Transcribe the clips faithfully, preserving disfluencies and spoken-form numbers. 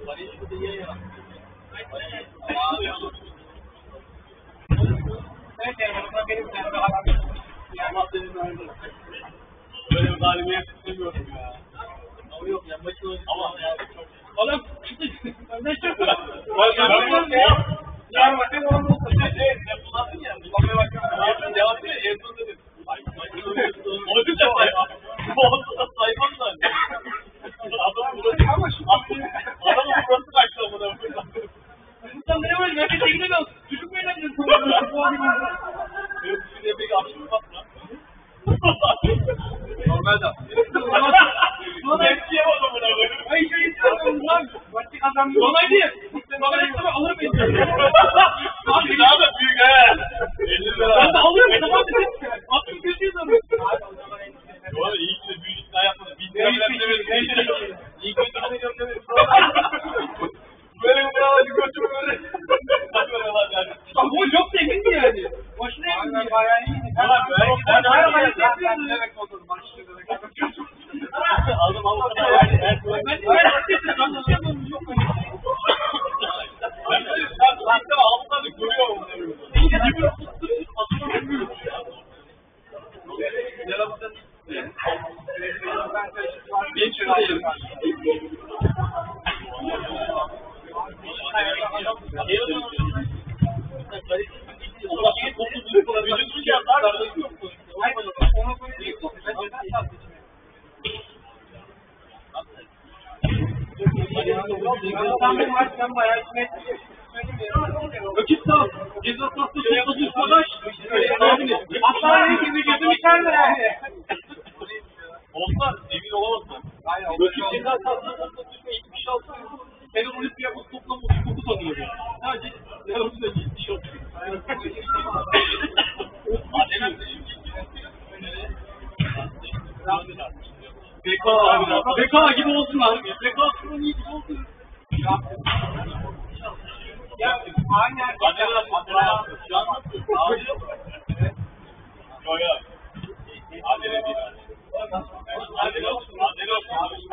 Böyle bir galibiyet istemiyorum ya. Ama yok ya maçı oynadım. Ama oğlum ne çok bırak. Ya bakın oğlum bu şey yapılasın ya. Bakmaya bakıyorum. Devam ediyor. Ertuğrul dedim. Ay maçı oynuyorsun. Oldukça sayfam. Bu oldu da sayfam da. Adamın burası ama şu adamın burası kaçtı amına. Sen ne var? Belki tekne de olsun. Çocuk mu eğlendin? Benim düşünceye pek akşam bakma. Normal da. Sonra eskiye oldu buna böyle. Ay şey istiyorum lan. Maçı kazandım. Olay değil. Bana ne kadar alır mıyım? Abi daha da büyük he. Ben de alırım. Tamam dedim. altmış yüz alırım. Bu arada iyi ki de büyük iddia yapmadım. Biz de bilemedim. İyi kötü bana gösterelim. Böyle bir bravalı götümü böyle. Bu çok sevindi yani. Boşuna yemin bayağı iyiydi. Ben her bayı yapıyorum. Evet oldu. Aldım aldım. Ben de ben de yapıyorum. Yok mu? Ben de ben alttan da görüyorum onları. İyice gibi tuttu. Atıyorum. Ne yaptın? Ben şurayım. Öküz sağ. Ceza sahası topladı üstadaş. Hastaneye gibi gözüm içeride yani. Olsa emin olamazsın. Öküz ceza sahasına topladı üstüne yetmiş altı. Terörist yapıp toplam otuz dokuz alıyor. Sadece terörist de yetmiş altı. B K abi. B K gibi olsun abi. B K şunun iyi gibi olsun. Ya aynen. Adela Adela. Şu an nasıl? Abi yok. Yok yok. Adela değil. Adela olsun. Adela olsun.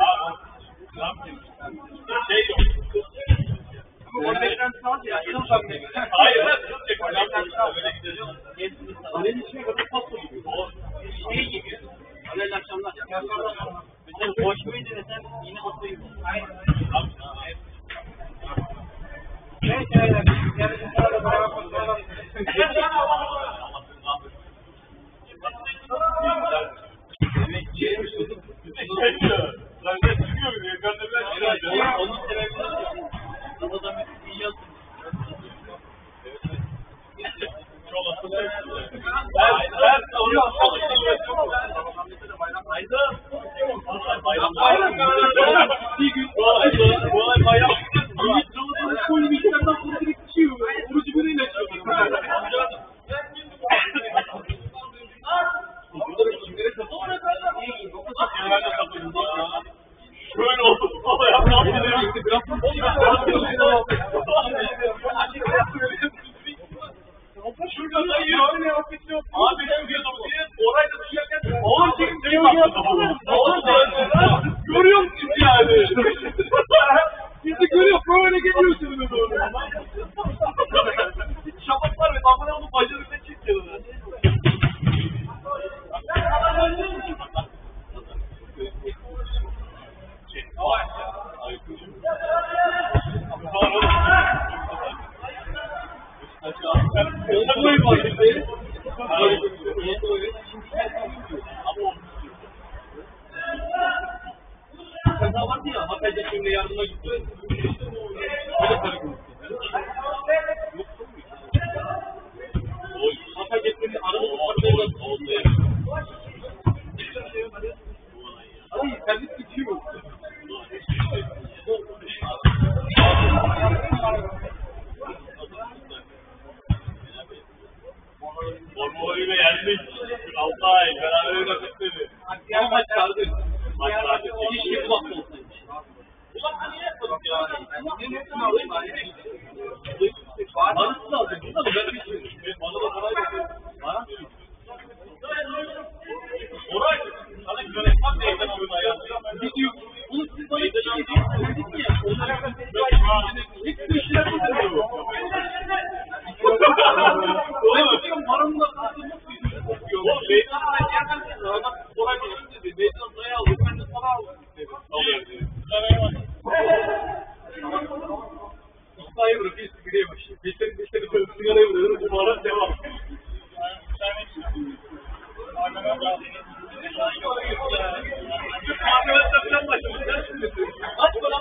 Şey yok. Ama o beklentisi az ya. Yıl tam ne? Hayır lan. Öyle gideceğim. Adela içine kadar pasta gibi. O şey gibi. Adela akşamlar. Mesela boş muydu desem yine mutluyum. Aynen. Evet evet. Yarın sonra beraber konuşalım. Evet, yemiş oldum. Geçiyor. Zaten çıkıyor bir de. Gönderler çıkıyor. Onun sebebi ne? Kafadan bir iyi yazdım. Çok asılıyor. Ben ben savuruyorum. Hayda. Bayram bayram. Bir gün bu olay bu olay bayram. Ümit Ramazan'ın koyu bir işlerden sonra direkt çıkıyor. Orucu böreğiyle çıkıyor. Burada bir kimlere satılıyor? Kimlere satılıyor? Böyle oldu. Şuradan da yiyor. Abi ben bir orayı da duyarken oğlum çekim duyuyor. Oğlum görüyor musun yani? Bizi görüyor. Böyle geliyorsunuz doğru. Şapaklar ve amına onu bacırıkta çekiyorlar. Kaza vardı ya, Hatay'da şimdi yardıma gitti. O da para konuştu. Hatay'da şimdi araba tutmaklarla oldu ya. Ay, servis bitiyor. Formolü'yle yendik. Altay, beraber rakipleri. Ama maç sardı. Maç sardı. Keşke bu hafta olsaymış. Bu hafta niye yapmadık ya? Ne hepsini alayım bari. Parası da aldım. Burada mı? Ben bir şey. Bana da parayı da. Ha? Oray. Sana yönetmem neyden oyunu ayarlıyor. Gidiyor. Bunu siz bana bir şey diyeceksiniz ya. Onlara Vallahi bırak bir sigaraya başlayayım. Bitir bitir böyle sigaraya vuruyorum. Bu ara devam. Arkadaşlar başlamışlar. Aç bana.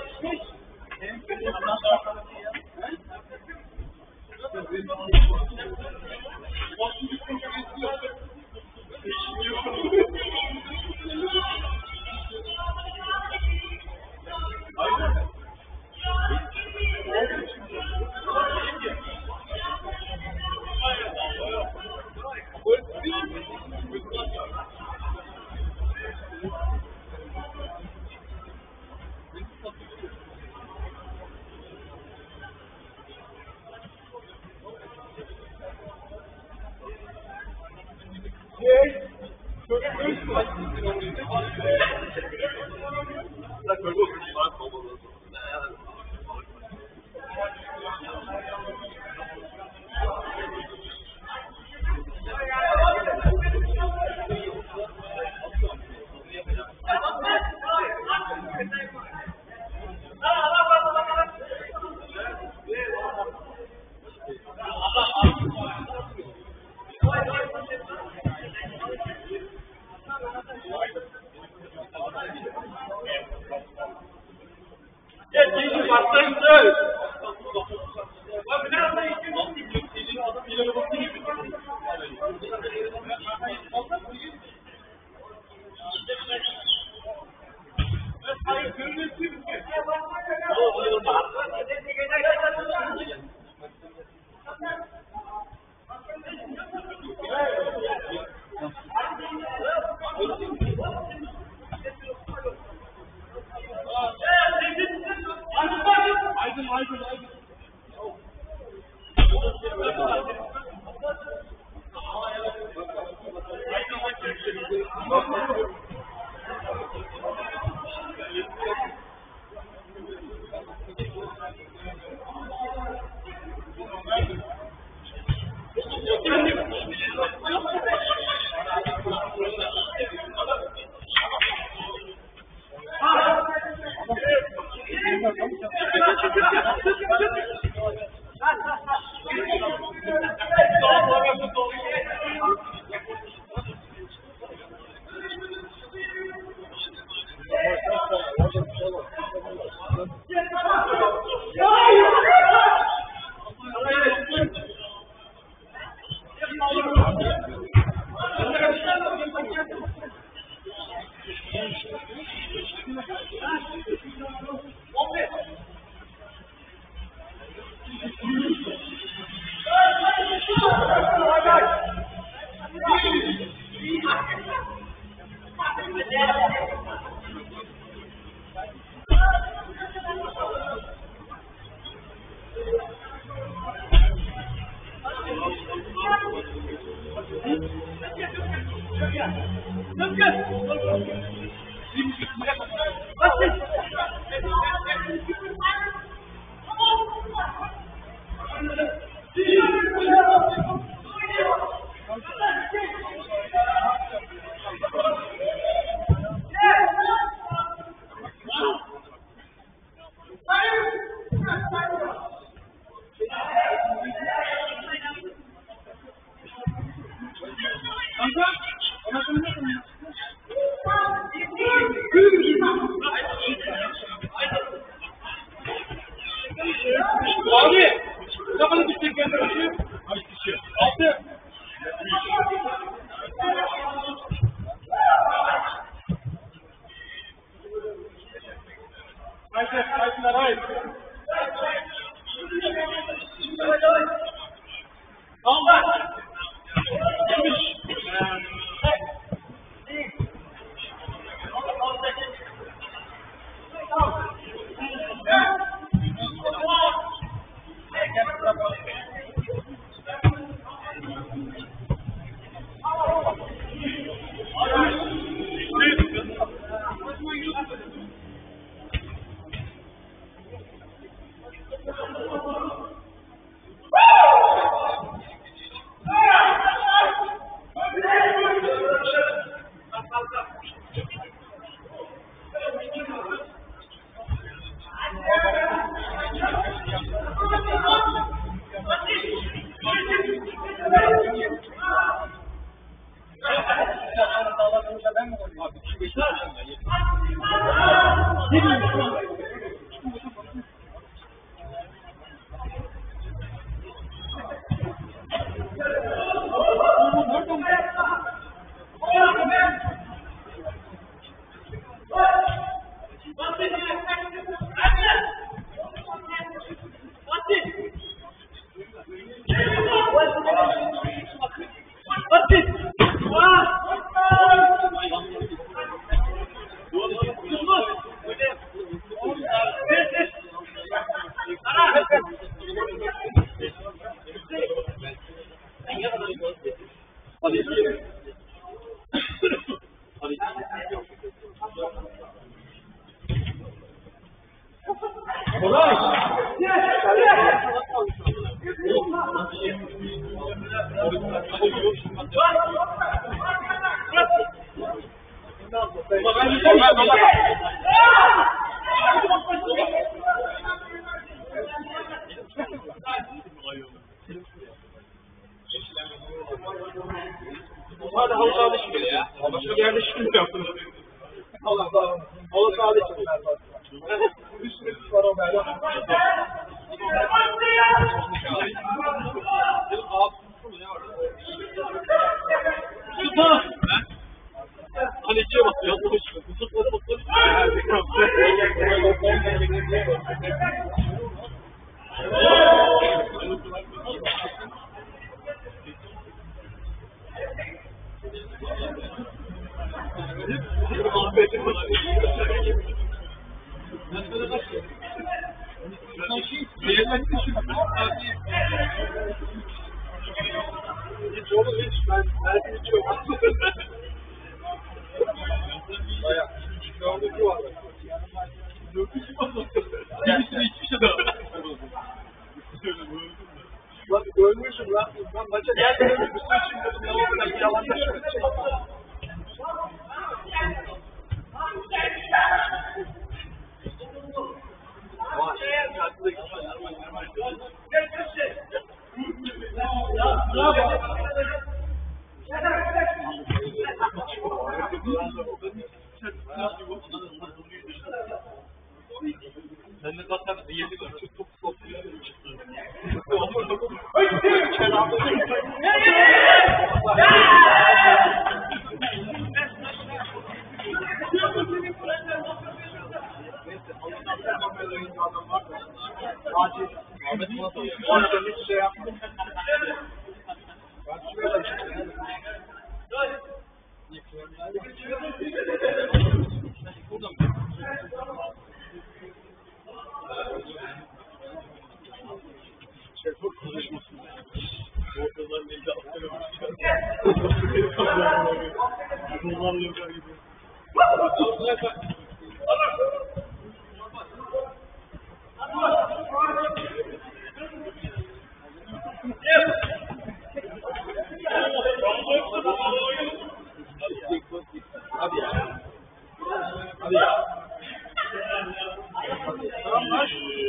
Kolay. Hadi halı sahada şükür ya. Başka bir yerde şükür mü yaptınız? Allah Allah. Halı sahada şükür. Bir sürü kız var o böyle. Süper. Hani ikiye basıyor. Sıfır sıfır. Hiç olur hiç. Ben belki hiç yok. Bayağı. Gördüğü var. Dökücü var. Birisini hiçbir şey de. Lan ölmüşüm lan. Ben maça gelmeden bir sürü çıkmadım. Ne oldu da yalanlaşım. Sen de zaten yedi dört çok sokuyor. Hiç şey yapmadım. Çok konuşmasın. Ortadan elde atlamışlar. Bunlar lokal gibi. Hadi ya. Hadi ya. Tamam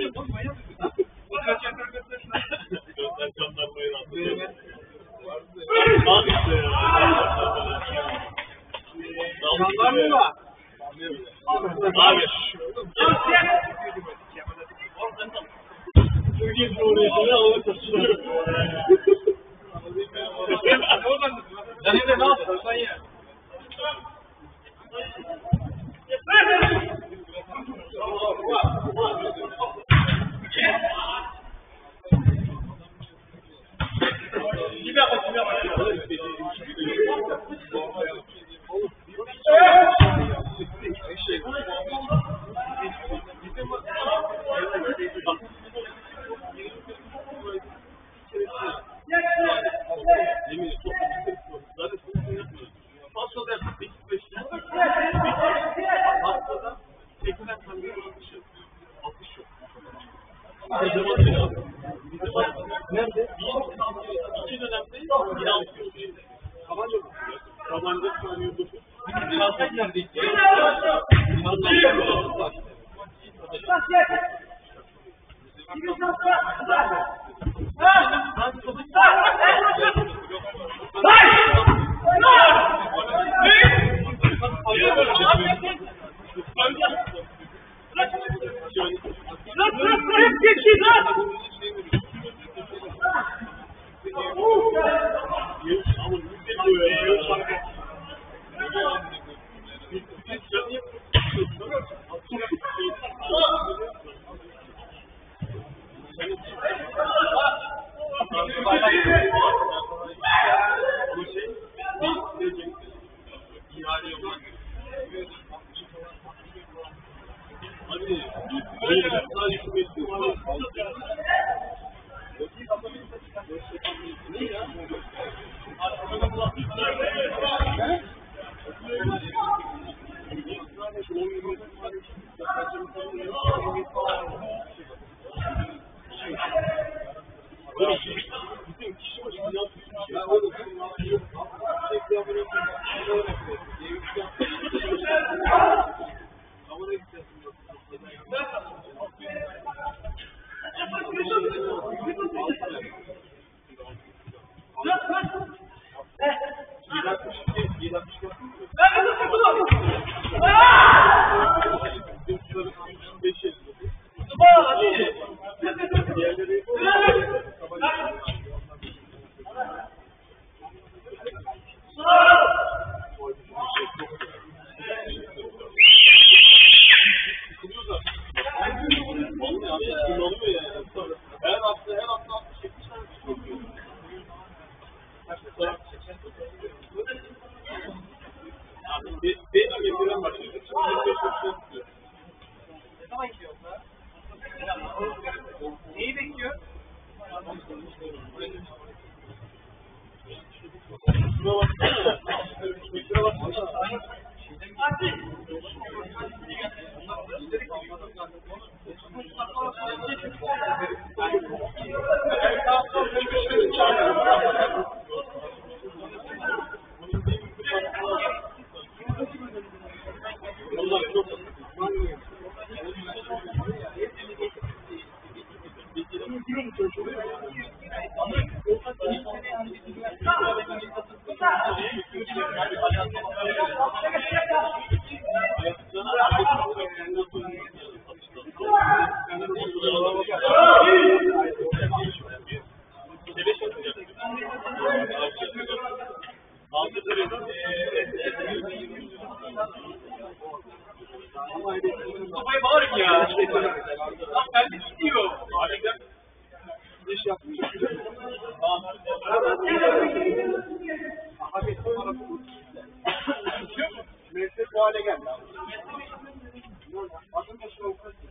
Gözler canlanmayı anlatıyor. Al işte ya. Canlar mı var? Abi. Türkiye Cumhuriyeti'ne alanı taşıyor. Sen yine ne yapıyorsun? Sen ye. Nerede? İki dönemdeyiz. Bina okuyoruz. Tabanca mı? Tabanca söylüyordu. Binazlar neredeydi? Binazlar neredeydi? Hadi. Neyi bekliyor? Kafayı bağırın ya. Lan ben de gidiyor. Harbiden. İş yapmış. Meslek bu hale geldi. Bakın başına o kadar.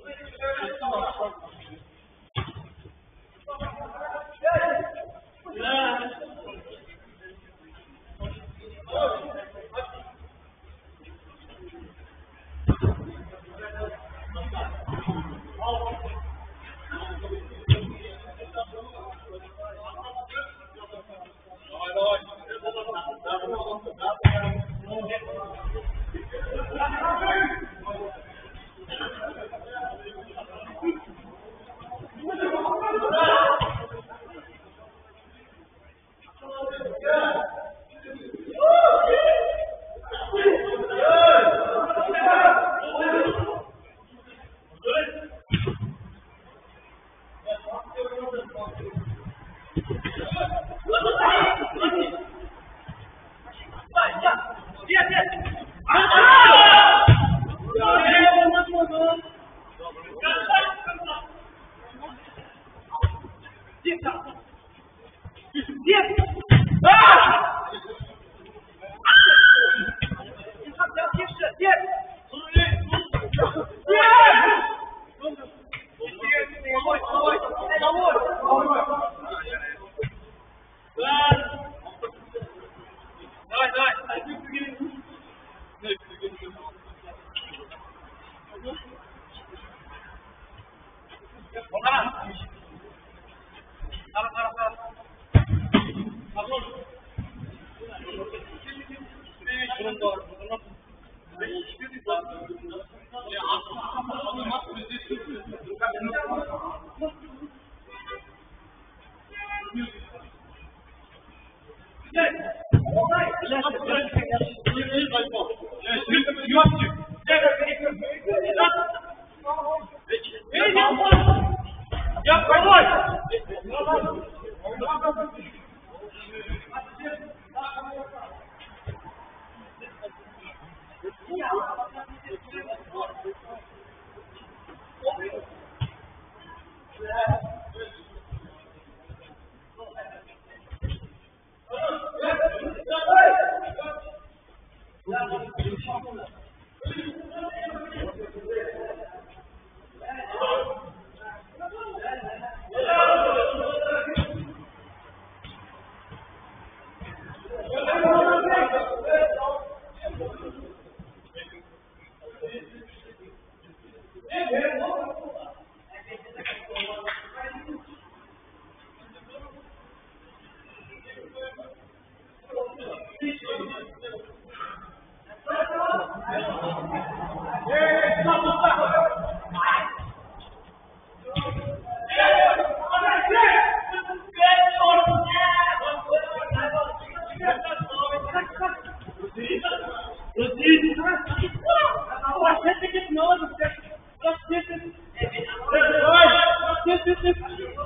This is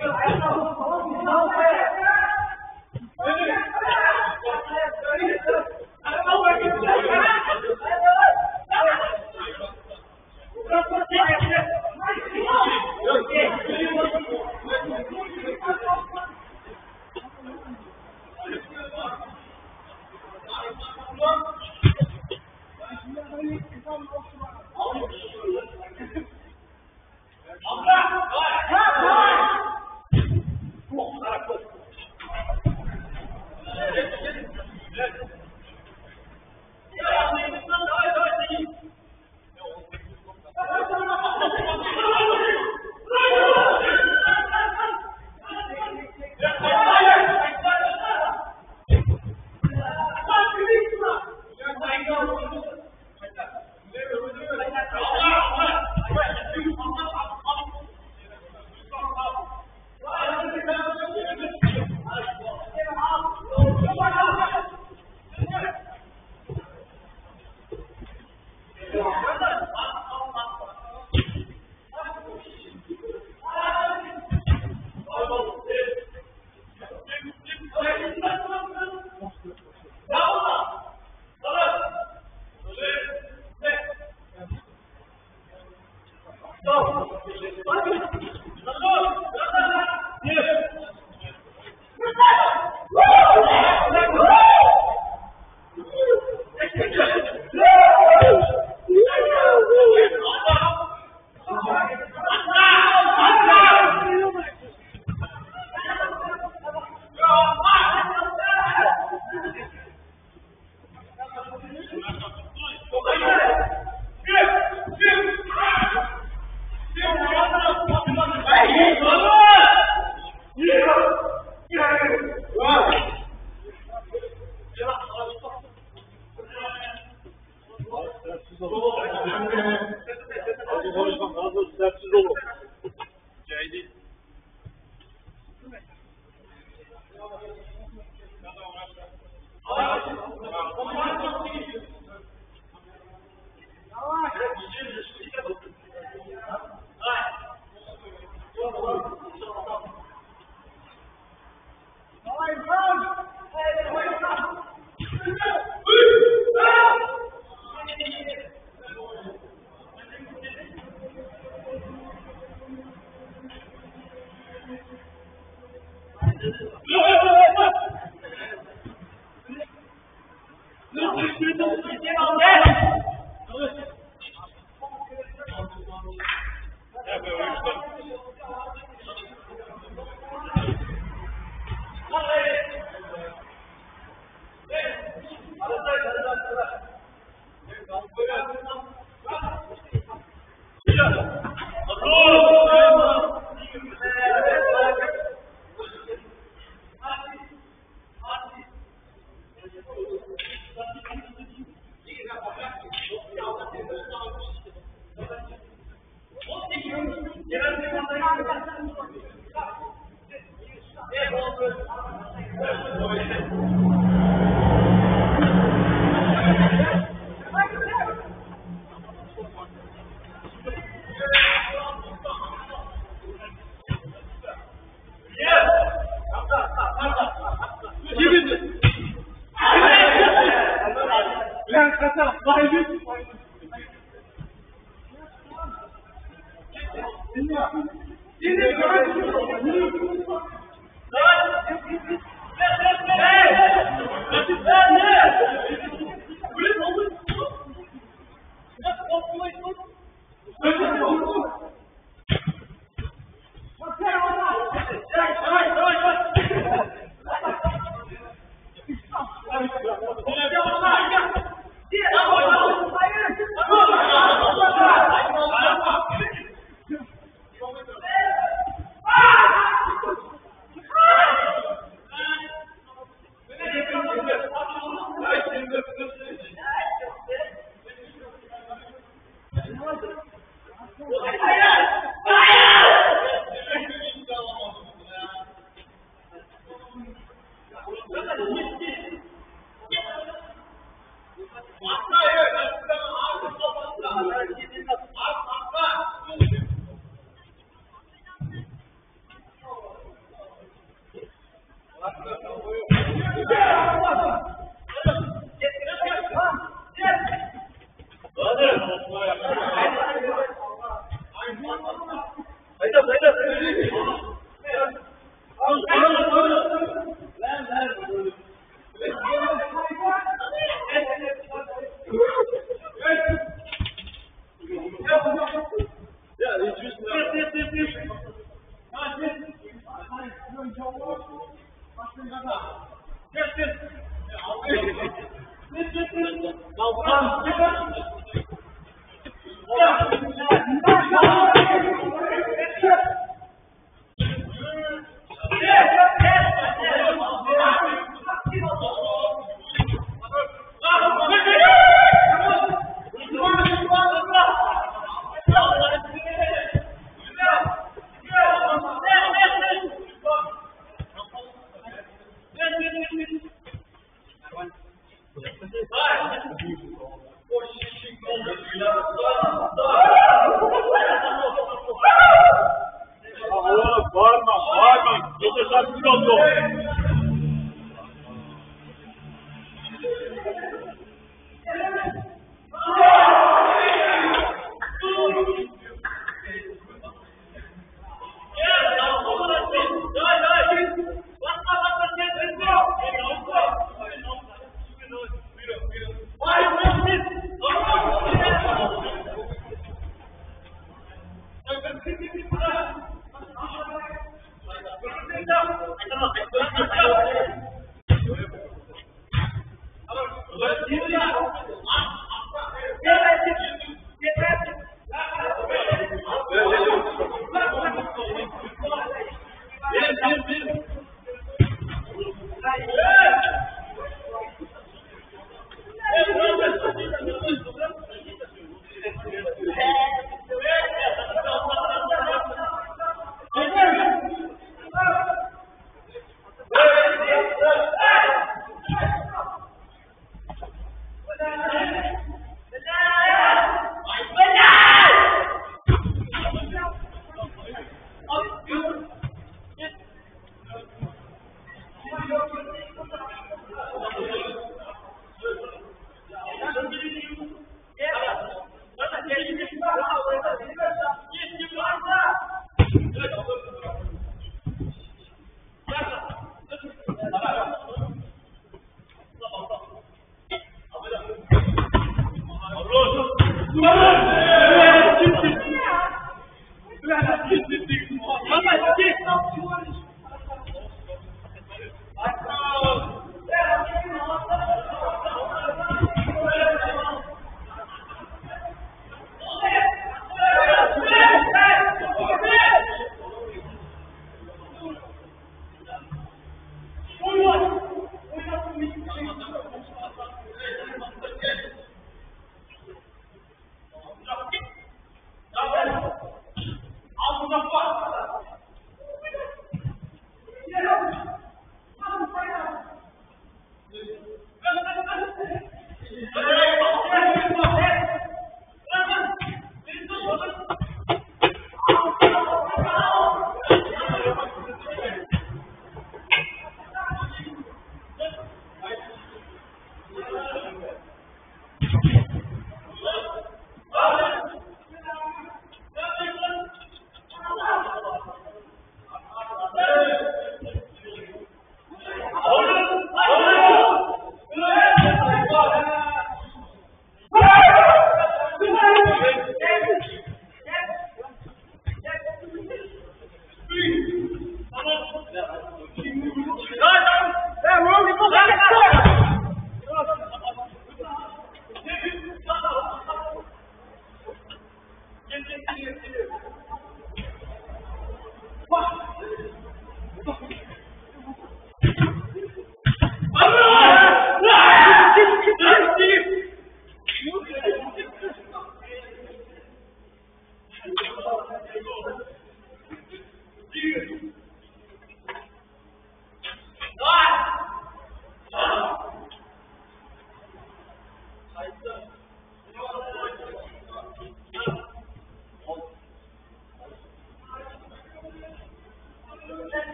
Hey!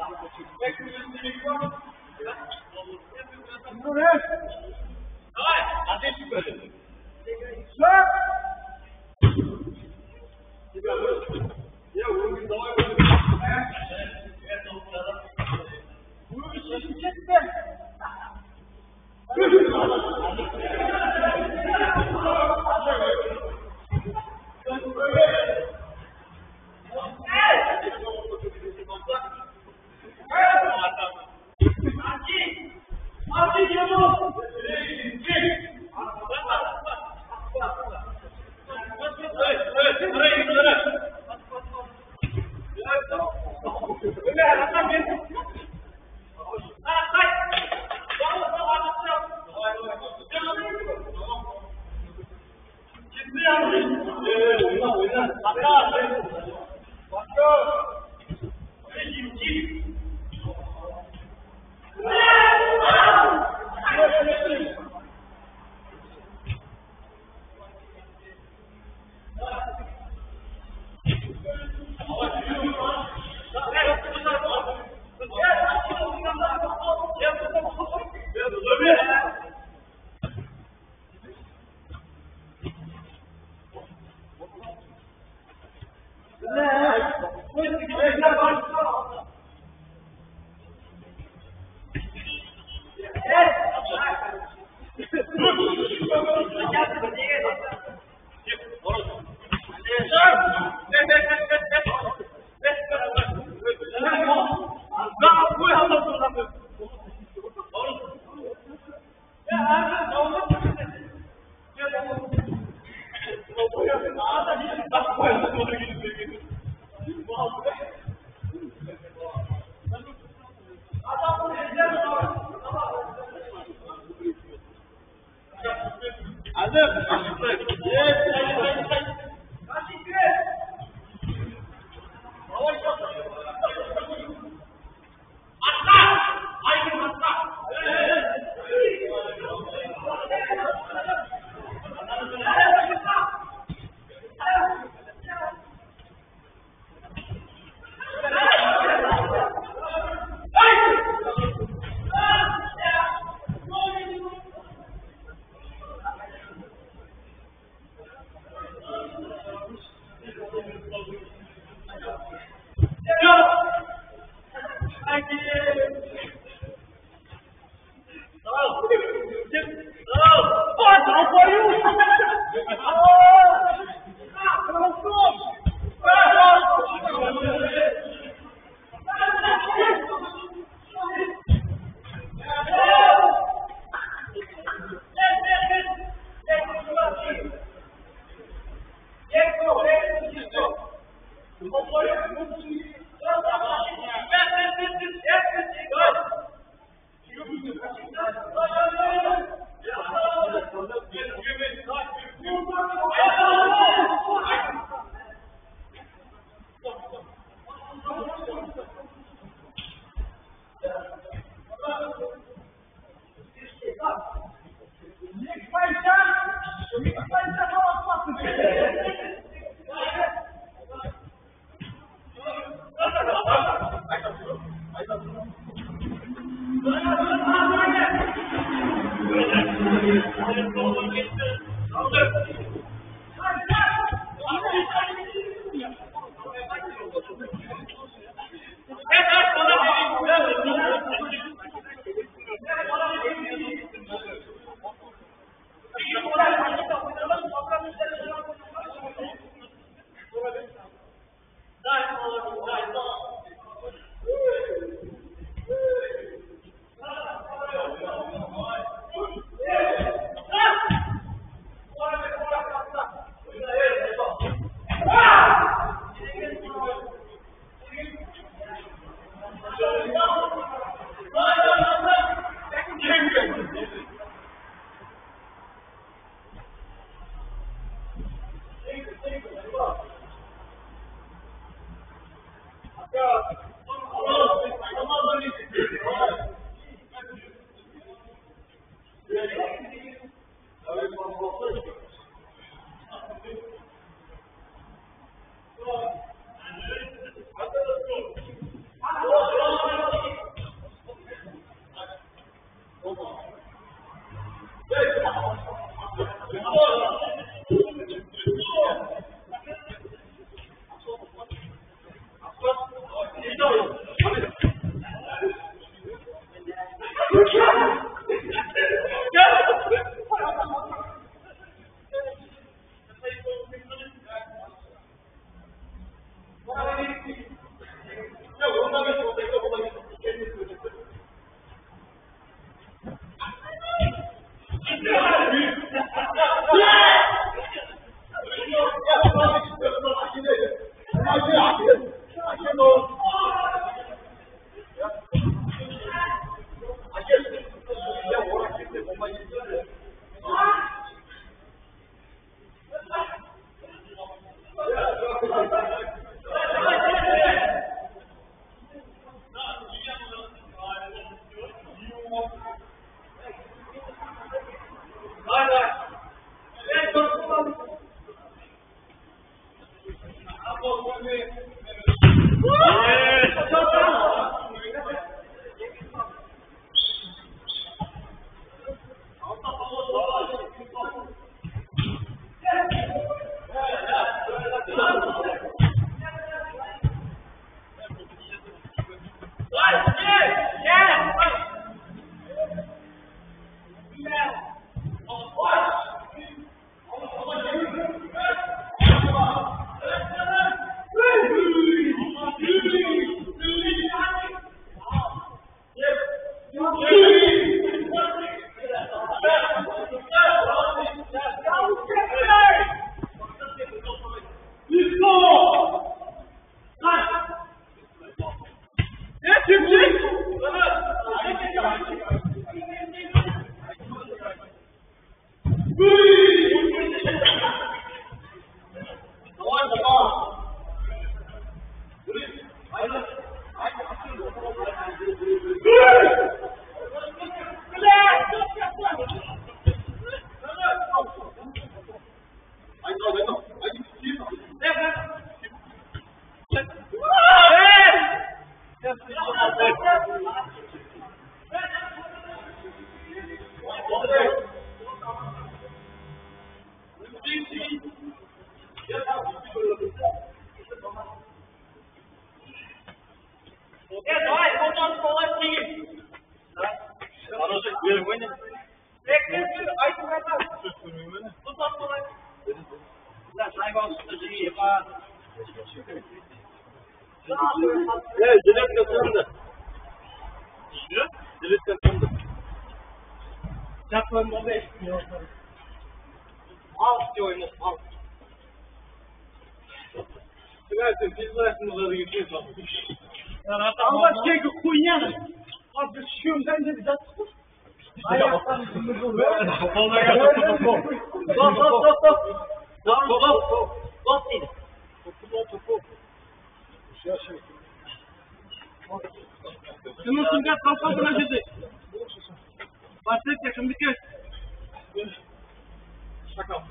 Evet, çık çık. Evet, Dilek kazandı. Dilek kazandı. Çaklarında da eşitmiyor. Al diyor oyunu, al. Güversin, biz bırakmıyorlar gidiyorsun. Allah şey ki kuyuyan. Abi şuyum sence bir daha tutur. Ayaktan üstünde dur. Koluna gel, topu topu. Stop stop stop stop. Topu topu. Stop değil. Topu topu. Şunun sınıfı kalkmasına çıktı. Başlık yakın bir kez. Şaka.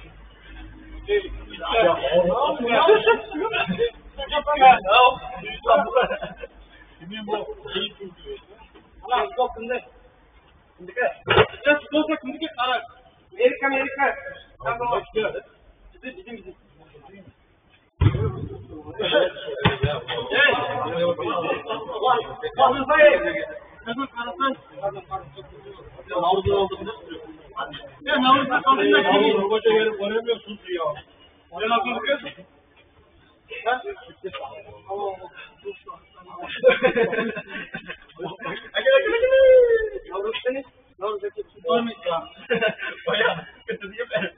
Amerika Amerika. Tamam. Bizim bizim bizim. Evet. Kalın sayı. Kadın karısan. Havuzda oldum. Ya havuzda kaldın da kimi? Hoca gelip oynamıyorsunuz ya. Sen akıllı kız. Ha? Allah Allah. Acele acele. Yavrum seni. Yavrum seni. Olmuyor ya. Bayağı kötü değil mi?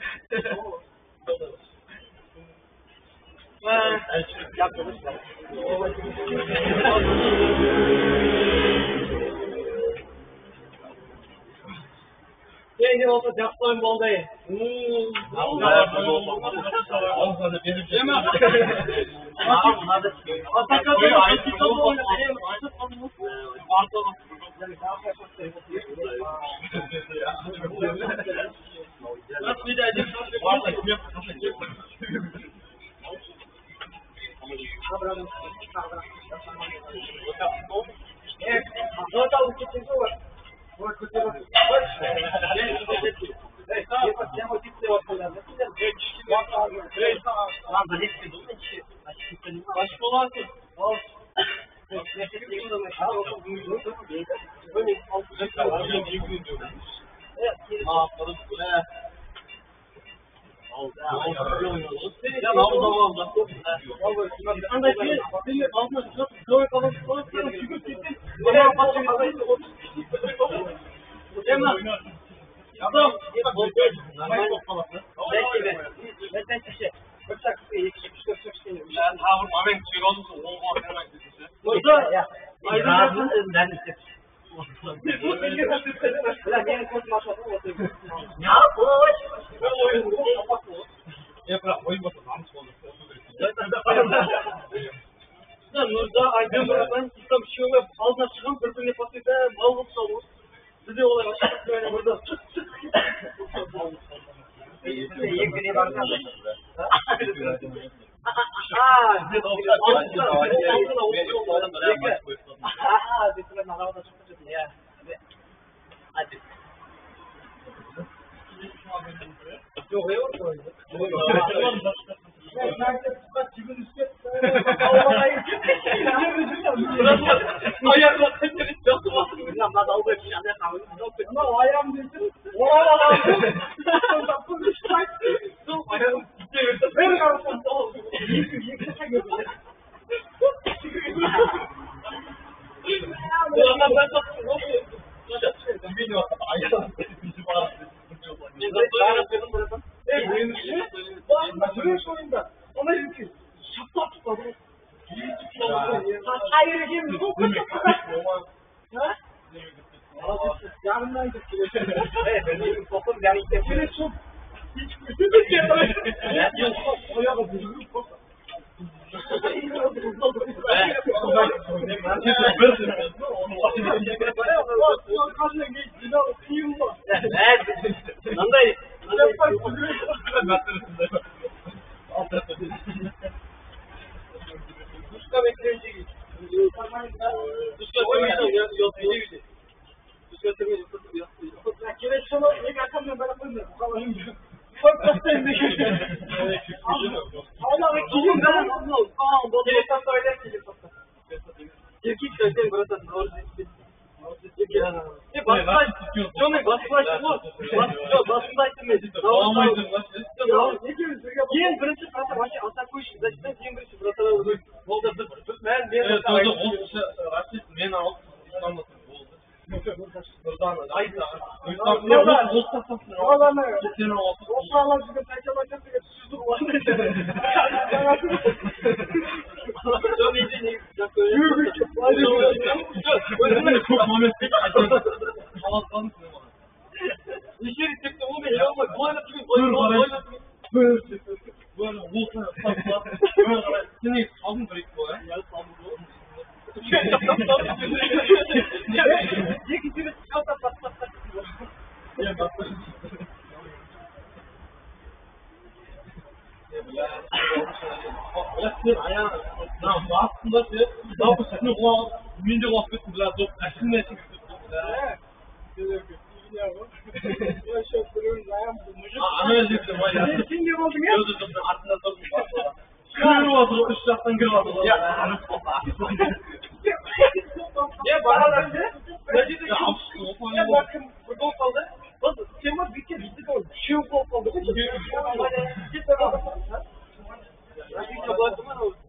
Ha. Yaptınız. Yeni olsa yaptığım boldayı. Olsa da benim şey mi? Atakada da Atakada oynadı. Pardon. Nasıl bir de Vallahi kim yaptı? Evet. Dört aldık geçince var. Var kötü var. Var. Başka olan ki. Ya havuzda oldu. Adam, belki de. Mesela kişi. Bıçak yetişip çıkacak şey. Ben havuz amen şey olursa on on hemen gideceğiz. Burada ya. Aydın ben de Ulan yeni kod maşallah oturuyor. ya boş. Yaprak oyun basın. Namus oldu. Lan Nurda Aydın buradan İslam şey oluyor. Ağzına çıkan birbirine pasıyor da mal mutlu olur. Size olay başladık böyle burada. İyi günü var kardeşim. Aaa. Aaa. Disilen arabada çıkacak ya. Hadi. Yok yok. Ben nerede tutak gibi üstü. Allah'ım. Ayakla tekrar yaptım. Bilmem ben dalga geçeceğim ne kaldı. Ama ayağım düştü. Ola ola. Tapın düştü. Ayağım gitti. Ben kalsam tamam. Yıkı yıkı götür. Bu adam ben taptım. Ne oluyor? Bilmiyorum. Ayağım. Bizi bağlı. Ne zaman yapıyordum burada? Evet, oyun işi. Bak, süreç oyunda. Ama çünkü şapta tutmadı. Hayır, şimdi bu kadar Yarından gitti. Evet, benim topum yani işte Şöyle çok hiç bir şey yok. Ayağa bakıyorum. Nandayı. Duşta bekleyeceğiz. Duşta bekleyeceğiz. Yok değil. Duşta bekleyeceğiz. Gerek şunu ne kaçamıyorum ben yapamıyorum. Kalayım diyor. Çok hastayım bir şey. Allah bekliyorum ben. Tamam, bu telefon söyler ki. Erkek söyler burası. Ne basbaş, Johnny basbaş bu. Bas, basbaş demedim. Tamam, tamam. Ne diyorsun? Yine burası burası başı atak koş. Zaten yine burası burası oldu. Oldu. Ben bir Evet, oldu. Oldu. Rasist men al. İstanbul'da oldu. Buradan ayda. İstanbul'da oldu. Vallahi. Sen oldu. Vallahi size kaçamayacak bir susuz var. Johnny de Yürü çok fazla. Çok Mehmet Bey halatlandı bana. İçeri çıktı oğlum ya ama bu arada gibi Dur boy boy bana. Böyle böyle volta sapla. Böyle seni sabun break bu ya. Ya sabun bu. Ne gidiyor? Kata pat pat pat. Ya bak. Ya sen ayağı. Na aslında sen ne yapıyorsun? O mince vakit biraz zor. Aslında ne çıktı? Ya çok duruyoruz ayağım bulmuş. Analizim var ya. Ne için gibi oldun ya? Gözüm aslında zor bir şey var. Kırı vardı, üstlerden kırı vardı. Ya. Ya bana da ne? Bence de Ya çok. absürt. Ya bakın burada oldu. Bak Kemal bir kere gitti oldu. Şu yok oldu. Git de bak. Ya bir kabahatım var o.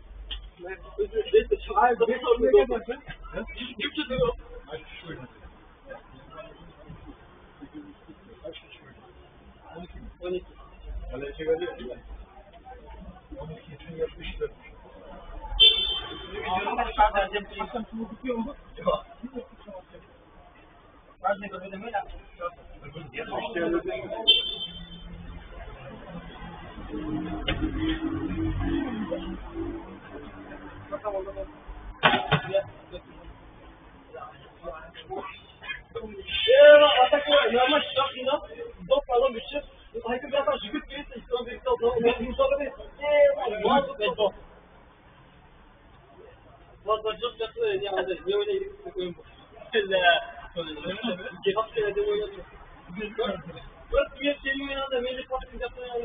Hayır, beş ne kadar? Kimse de yok. on iki. Öyle şey geliyor değil mi? on iki için yapmıştır. Arkadaşlar da cep telefonu tutuyor mu? Yok. Ben de böyle mi yaptım? Eee, atak normal şartında dop alan bir şey. Aykın zaten şükür gelirse İslam birlikte atalım. Ben Musa'da bir eee, bazı ve dop. Bazı çok kötü yani ne öyle bir oyun bu. Allah. Cevap verelim oynadı. Dört bir şey oynadı. Melih Fatih yaptı.